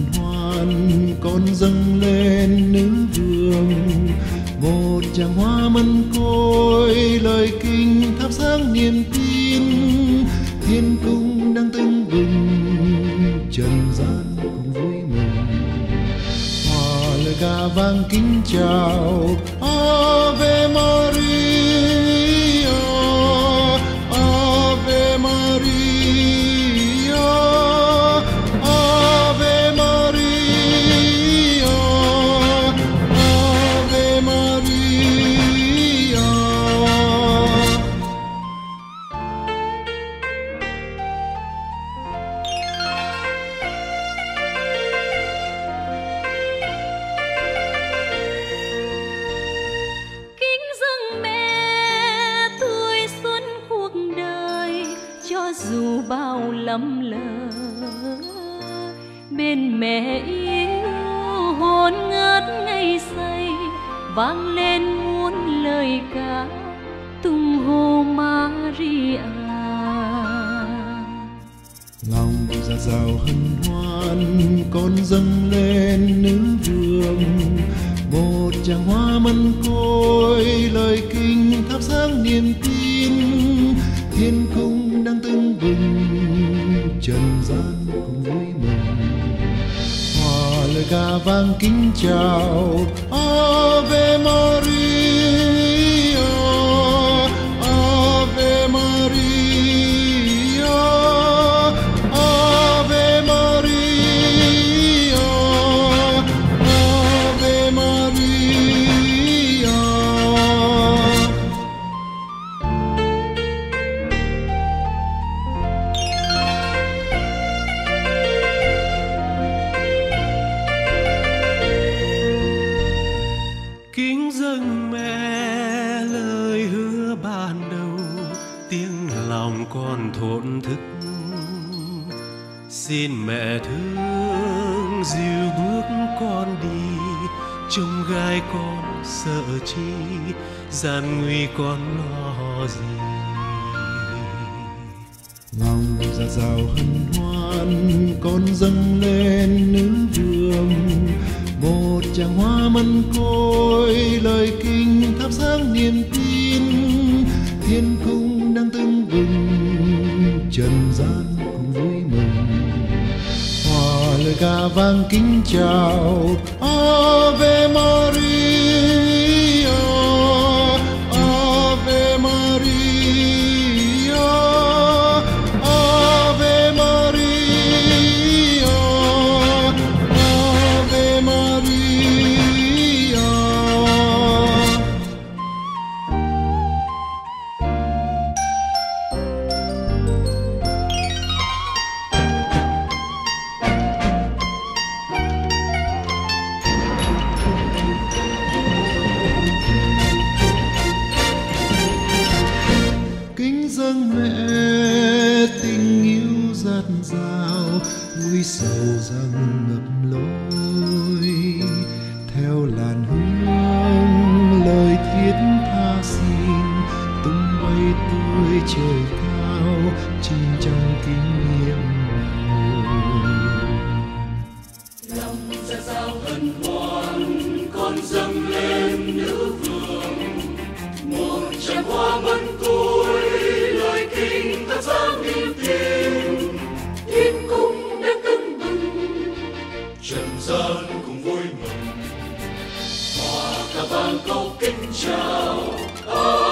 hoan con dâng lên nữ vương, một tràng hoa mân côi lời kinh thắp sáng niềm tin. Thiên cung đang tưng bừng, trần gian cùng vui mừng, hòa lời ca vang kính chào. Ave Maria, Ave Maria, Ave Maria, Ave Maria. Kính dâng mẹ tươi xuân cuộc đời, cho dù bao lầm lỡ bên mẹ yêu hồn ngát ngây say, vang lên muôn lời ca tung hô Maria. Lòng dạt dào hân hoan con dâng lên nữ vương, một tràng hoa mân côi lời kinh thắp sáng niềm tin. Thiên cung đang tưng bừng, trần gian cùng vui mừng, hòa lời ca vang kính chào. Ave Maria, Ave Maria, Ave Maria, Ave Maria. Kính dâng mẹ lời hứa ban đầu, tiếng lòng con thổn thức. Xin mẹ thương dìu bước con đi, trông gai con sợ chi, gian nguy con lo gì. Lòng dạt dào hân hoan con dâng lên nữ vương, một tràng hoa mân côi lời kinh thắp sáng niềm tin. Thiên cung đang tưng bừng, trần gian cùng vui mừng, hòa lời ca vang kính chào. Ave Maria, Ave Maria, Ave Maria, Ave Maria. Kính dâng mẹ tình yêu dạt dào, vui sầu rằng ngập lối. Theo làn hương lời thiết tha xin, tung bay tươi trời cao, chìm trong kinh nghiệm Lòng dạt dào hân hoan con dâng lên nữ vương, một tràng hoa mân côi lời kinh thắp sáng niềm tin. Thiên cung đang tưng bừng, trần gian cùng vui mừng, hòa ca vang câu kính chào.